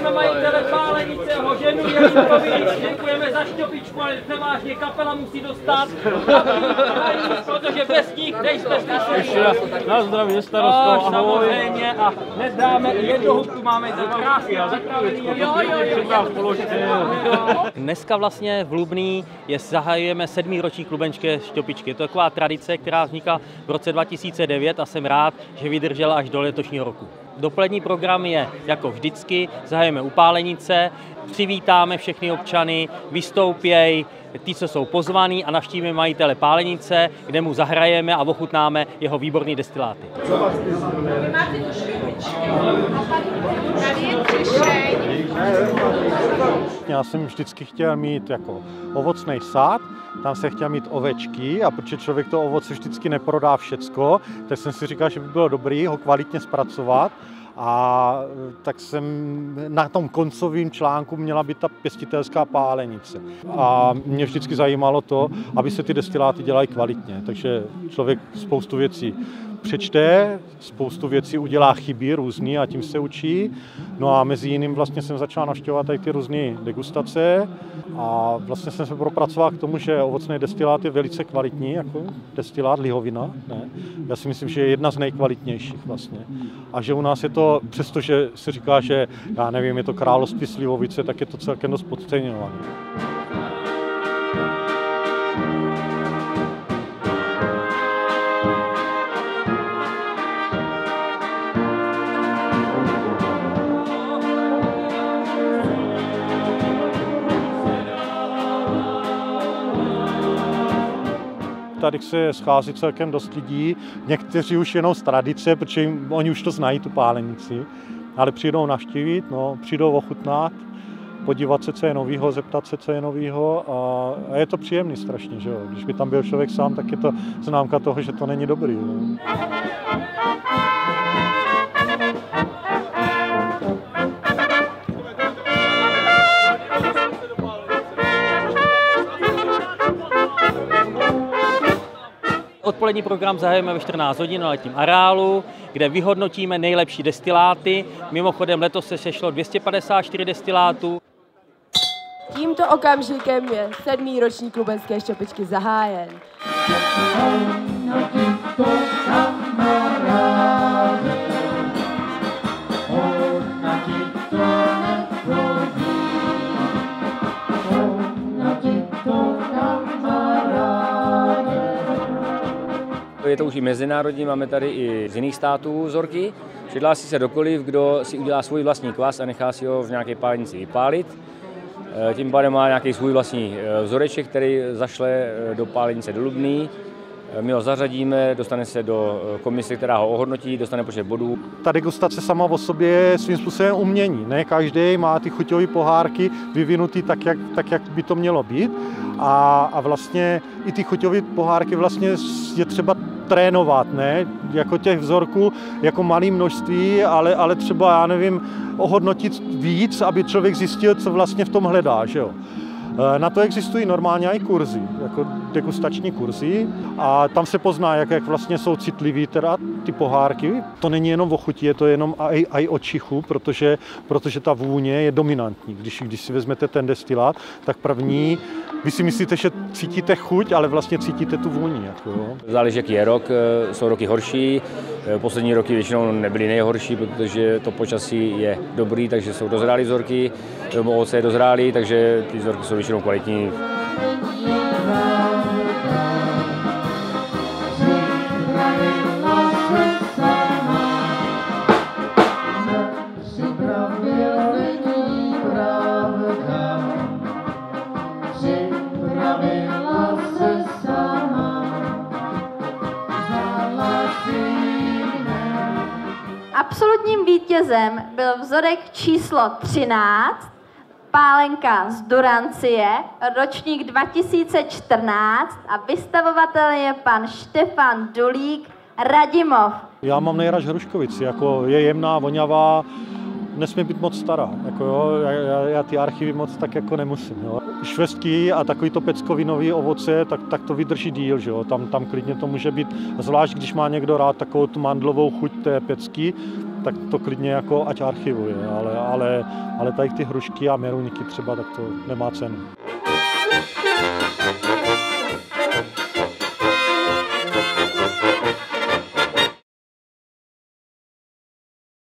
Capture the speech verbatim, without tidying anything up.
Zdravíme majitele pálenice, ho ženu Jelínkovi, děkujeme za šťopičku, ale převážně kapela musí dostat, protože bez nich nejste slyšeli. Na zdraví, starosto, no, ahoj. Samozřejmě a hned dáme jednu hudku, máme za krásný a zapravený. Dneska vlastně v Lubný je zahajujeme sedmý ročník lubenské šťopičky. Je to taková tradice, která vznikla v roce dva tisíce devět a jsem rád, že vydržela až do letošního roku. Dopolední program je jako vždycky, zahajujeme u pálenice, přivítáme všechny občany, vystoupěj, ty, co jsou pozvaní a navštívíme majitele pálenice, kde mu zahrajeme a ochutnáme jeho výborný destiláty. Já jsem vždycky chtěl mít jako ovocný sád, tam jsem chtěl mít ovečky a protože člověk to ovoce vždycky neprodá všecko, tak jsem si říkal, že by bylo dobré ho kvalitně zpracovat. A tak jsem na tom koncovém článku měla být ta pěstitelská pálenice. A mě vždycky zajímalo to, aby se ty destiláty dělaly kvalitně. Takže člověk spoustu věcí přečte, spoustu věcí udělá chyby různý a tím se učí. No a mezi jiným vlastně jsem začal navštěvovat tady ty různé degustace a vlastně jsem se propracoval k tomu, že ovocný destilát je velice kvalitní, jako destilát, lihovina. Ne? Já si myslím, že je jedna z nejkvalitnějších vlastně. A že u nás je to, přestože se říká, že já nevím, je to království slivovice, tak je to celkem dost podceňované. Tady se schází celkem dost lidí, někteří už jenom z tradice, protože jim, oni už to znají, tu pálenici, ale přijdou navštívit, no, přijdou ochutnat, podívat se, co je novýho, zeptat se, co je novýho a, a je to příjemný strašně, že jo. Když by tam byl člověk sám, tak je to známka toho, že to není dobrý. Jo. Odpolední program zahajujeme ve čtrnáct hodin na letním areálu, kde vyhodnotíme nejlepší destiláty. Mimochodem letos se sešlo dvě stě padesát čtyři destilátů. Tímto okamžikem je sedmý ročník lubenské šťopičky zahájen. Je to už i mezinárodní, máme tady i z jiných států vzorky. Přihlásí se dokoliv, kdo si udělá svůj vlastní kvas a nechá si ho v nějaké pálenici vypálit. Tím pádem má nějaký svůj vlastní vzoreček, který zašle do pálenice do Lubný. My ho zařadíme, dostane se do komise, která ho ohodnotí, dostane počet bodů. Ta degustace sama o sobě je svým způsobem umění. Ne každý má ty chuťové pohárky vyvinutý tak, jak, tak, jak by to mělo být. A, a vlastně i ty chuťové pohárky vlastně je třeba trénovat, ne? Jako těch vzorků, jako malé množství, ale, ale třeba, já nevím, ohodnotit víc, aby člověk zjistil, co vlastně v tom hledá, že jo? Na to existují normálně i kurzy, jako degustační kurzy a tam se pozná, jak, jak vlastně jsou citlivý teda ty pohárky. To není jenom o chuti, je to jenom aj, aj o čichu, protože, protože ta vůně je dominantní. Když, když si vezmete ten destilát, tak první, vy si myslíte, že cítíte chuť, ale vlastně cítíte tu vůni. Jako, jo. Záleží, jaký je rok, jsou roky horší, poslední roky většinou nebyly nejhorší, protože to počasí je dobrý, takže jsou dozrálé vzorky, ovoce je dozrálý, takže ty vzorky jsou většinou kvalitní. Absolutním vítězem byl vzorek číslo třináct, pálenka z Durancie, ročník dva tisíce čtrnáct a vystavovatel je pan Štefan Dulík, Radimov. Já mám nejradši hruškovici, jako je jemná, voňavá, nesmí být moc stará. Jako jo, já, já, já ty archivy moc tak jako nemusím. Jo. Švestky a takový to peckovinový ovoce, tak, tak to vydrží díl. Že jo. Tam, tam klidně to může být, zvlášť když má někdo rád takovou tu mandlovou chuť té pecky, tak to klidně jako ať archivuje, ale, ale, ale tady ty hrušky a meruňky třeba, tak to nemá cenu.